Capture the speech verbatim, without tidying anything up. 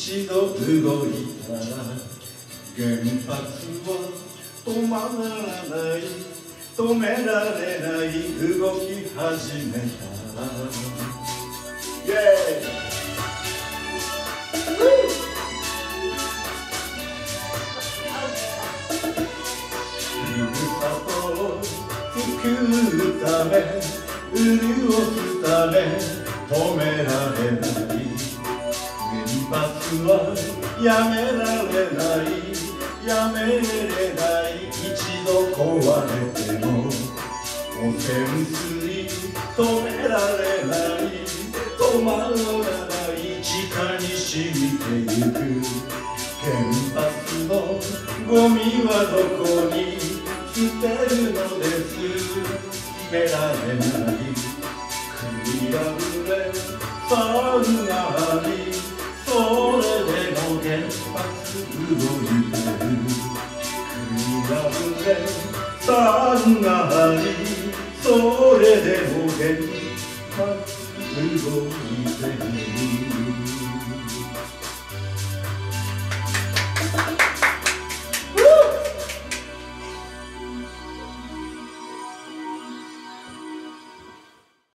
一度動いたら原発は止まらない止められない動き始めたイエーイふるさとを救うため潤すため止められない原発はやめられないやめれない一度壊れても汚染水止められない止まらない地下に染みてゆく原発のゴミはどこに捨てるのです決められない食い破れ酸がありそれでも原発動いてる食い破れ酸がありそれでも原発動いてる